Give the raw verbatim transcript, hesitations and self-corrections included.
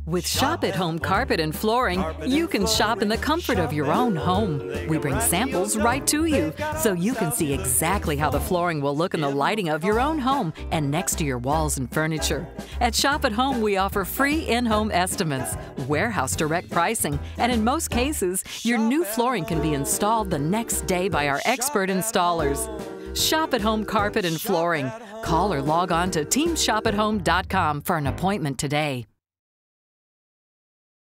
With Shop at Home Carpet and Flooring, you can shop in the comfort of your own home. We bring samples right to you, so you can see exactly how the flooring will look in the lighting of your own home and next to your walls and furniture. At Shop at Home, we offer free in-home estimates, warehouse direct pricing, and in most cases, your new flooring can be installed the next day by our expert installers. Shop at Home Carpet and Flooring. Call or log on to team shop at home dot com for an appointment today.